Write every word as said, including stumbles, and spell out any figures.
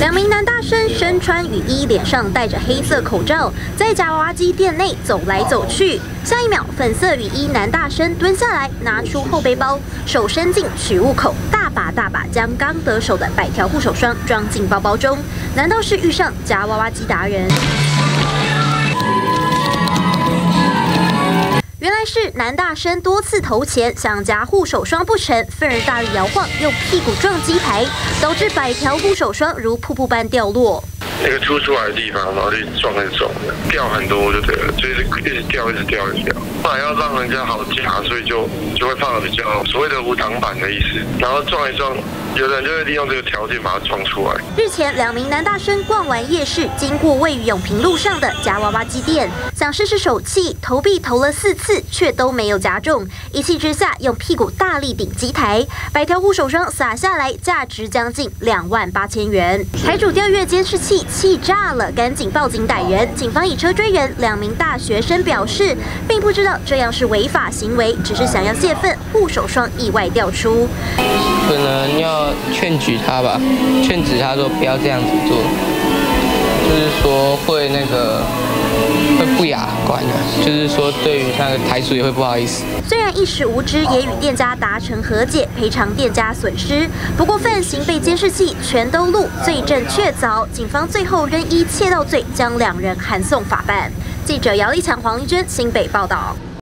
两名男大生身穿雨衣，脸上戴着黑色口罩，在夹娃娃机店内走来走去。下一秒，粉色雨衣男大生蹲下来，拿出后背包，手伸进取物口，大把大把将刚得手的百条护手霜装进包包中。难道是遇上夹娃娃机达人？ 原来是男大生多次投钱想夹护手霜不成，愤而大力摇晃，用屁股撞机台，导致百条护手霜如瀑布般掉落。 那个凸出来的地方，然后就撞很重，掉很多就对了，就是一直掉，一直掉，一直掉。后来要让人家好夹，所以就就会放的比较所谓的无挡板的意思，然后撞一撞，有的人就会利用这个条件把它撞出来。 日前，两名男大生逛完夜市，经过位于永平路上的夹娃娃机店，想试试手气，投币投了四次，却都没有夹中。一气之下，用屁股大力顶机台，百条护手霜洒下来，价值将近两万八千元。台主调阅监视器。 气炸了，赶紧报警逮人。警方以车追人，两名大学生表示，并不知道这样是违法行为，只是想要泄愤，护手霜意外掉出。 可能要劝举他吧，劝止他说不要这样子做，就是说会那个会不雅观的，就是说对于那个台主也会不好意思。 虽然一时无知，也与店家达成和解，赔偿店家损失。不过犯行被监视器全都录，罪证确凿，警方最后仍依窃盗罪将两人函送法办。记者姚立强、黄丽娟新北报道。